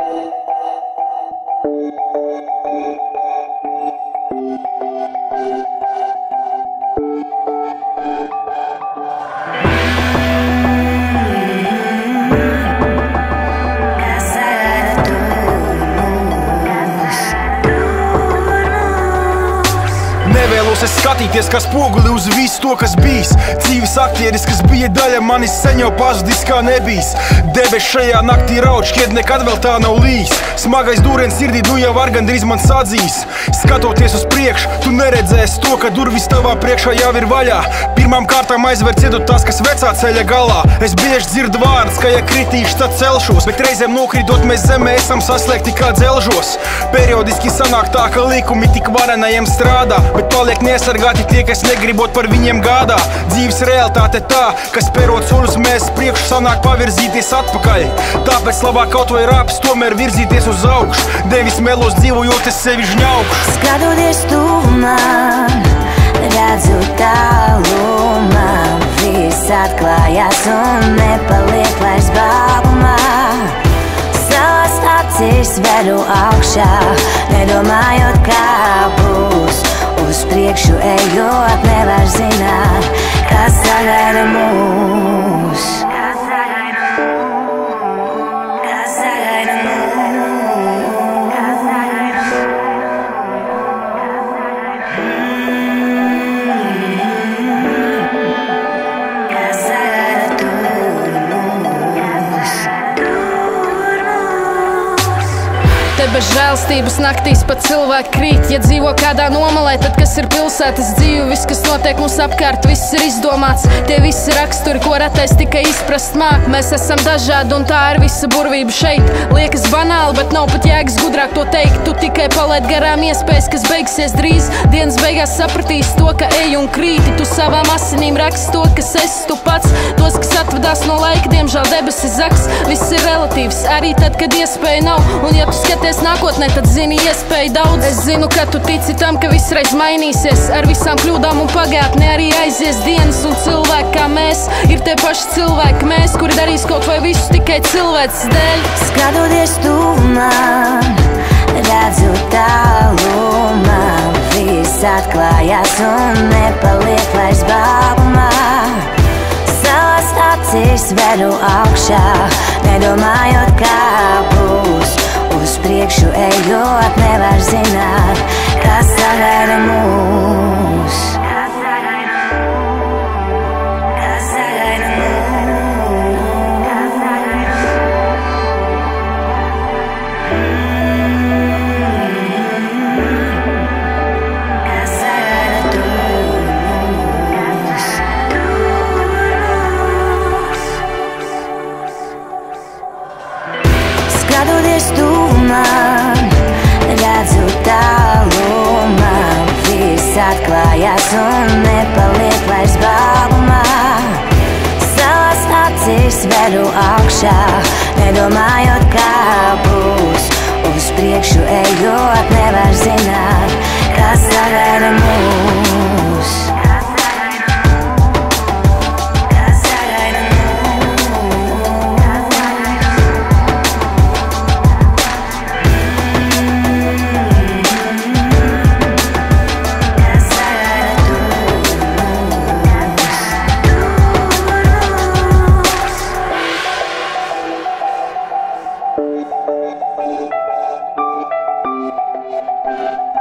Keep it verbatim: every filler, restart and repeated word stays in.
Nevēlos es skatīties kā spoguli uz visu to, kas bijis. Dzīves aktieris, kas bija daļa manis, sen jau pazudis kā nebijis. Debes šajā naktī rauč, šķiet nekad vēl tā nav līs. Smagais dūriens sirdī nu jau var gandrīz man sadzīs. Skatoties uz priekšu, tu neredzēsi to, ka durvis tavā priekšā jau ir vaļā. Pirmām kārtām aizver cietu tas, kas vecā ceļa galā. Es bieži dzirdu vārdus, ka ja kritīšu, tad celšos, bet reizēm nokritot mēs zemē esam saslēgti kā dzelžos. Periodiski sanāk tā, ka likumi tik varenajiem strādā, bet paliek neaizsargāti tie, kas negribot par viņiem gādā. Dzīves realitāte tā, kas spērot soļus mēs priekšu sanāk pavirzīties atpakaļ. Tāpēc labāk kaut vai rāpes tomēr virzīties uz augšu, nevis melos dzīvojot es sevi žņaukšu. Skatoties tuvumā, redzu tālumā, viss atklājās un nepaliek vairs bābumā. Savas acīs veru augšā, nedomājot kā būs. Uz priekšu ejot, nevar zināt, kas sagaida mūs. Bez žēlstības naktīs pat cilvēki krīt. Ja dzīvo kādā nomalē, tad kas ir pilsētas dzīve? Viss, kas notiek mums apkārt, viss ir izdomāts. Tie visi raksturi, ko ratais tikai izprast māk. Mēs esam dažādi un tā ir visa burvība šeit. Liekas banāli, bet nav pat jēgas gudrāk to teikt. Tu tikai palaid garām iespējas, kas beigsies drīz. Dienas beigās sapratīsi to, ka ej un krīti. Tu savām asinīm raksti to, kas esi tu pats. Tos, kas atvadās no laika, diemžēl debesis zaks. Viss ir relatīvs, arī tad, kad iespēja nav. Un ja tu skaties nākotnē, tad zini iespēju daudz. Es zinu, ka tu tici tam, ka viss reiz mainīsies. Ar visām kļūdām un pagātnē arī aizies dienas. Un cilvēki kā mēs ir tie paši cilvēki mēs, kuri darīs kaut vai visu tikai cilvēces dēļ. Skatoties tuvumā, redzu tālumā, viss atklājās un nepaliek vairs bābumā. Savas acīs veru augšā, nedomājot kā būs. Uz priekšu ejot, nevar zināt, kas sagaida mūs. Skatoties tuvumā, redzu tālumā, viss atklājās un nepaliek vairs bābumā. Savas acīs veru augšā, nedomājot kā būs. Uz priekšu ejot, nevar zināt, kas sagaida mūs. Thank you.